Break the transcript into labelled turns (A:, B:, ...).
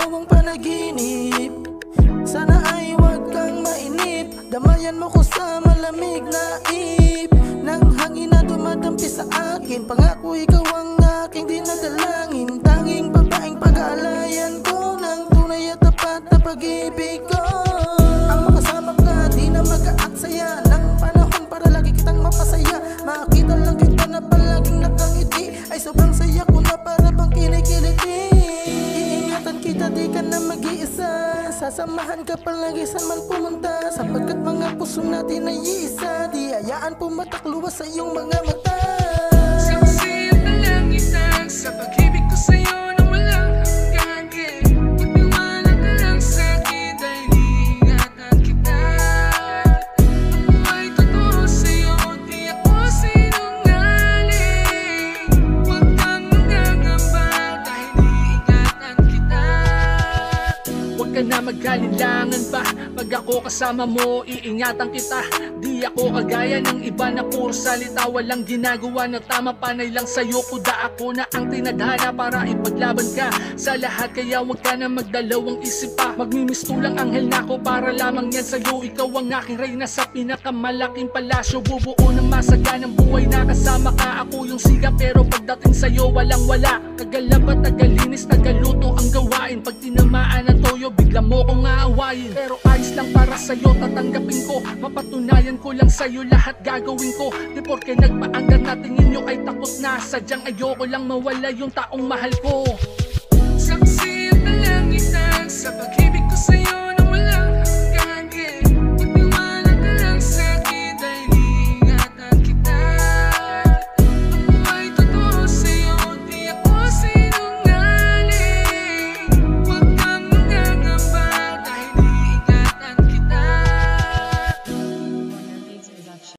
A: ikaw ang panaginip. Sana ay wag kang mainip, damayan mo ko sa malamig na ip ng hangin na dumadampi sa akin. Pangako ikaw ang aking dinadalangin, tanging babaeng pag-aalayan ko ng tunay at tapat na pag-ibig ko. Ang makasama ka, di na mag-aaksaya ng panahon para lagi kitang mapasaya. Makita lang kita na palaging nakangiti, ay sobrang saya ko na para bang kinikiliti. Iingatan kita, di ka na mag-iisa, sasamahan ka palagi saan man pumunta, sapagkat mga puso natin ay iisa. Di hayaan pumatakluwas sa iyong mga mata.
B: Saksi at nalangitan sa pag-ibig ko sa'yo na walang hanggan. Magtiwala ka lang sa'kin dahil iingatan kita. Ako ay totoo sa'yo, di ako sinungaling. Huwag kang magangamba dahil iingatan kita.
C: Huwag ka na mag-alinlangan pa, pag ako kasama mo, iingatan kita. Di ako kagaya ng iba na puro salita, walang ginagawa na tama. Panay lang sa'yo, kuda ako na ang tinadhana para ipaglaban ka sa lahat. Kaya huwag ka na magdalawang isip pa, magmimisto lang anghel na ako para lamang yan sa'yo. Ikaw ang aking reyna sa pinakamalaking palasyo, bubuo ng masaganang buhay na kasama ka. Ako yung siga pero pagdating sa'yo walang wala. Tagalaba, tagalinis, tagaluto ang gawain. Pag tinamaan ng toyo, bigla mo kong aawayin. Pero ayos lang para sa'yo, tatanggapin ko. Mapatunayan ko lang sa'yo lahat gagawin ko. Di porke nagpaanggap na tingin nyo ay takot na, sadyang ayoko lang mawala yung taong mahal ko.
B: Saksi at nalangitan sa pag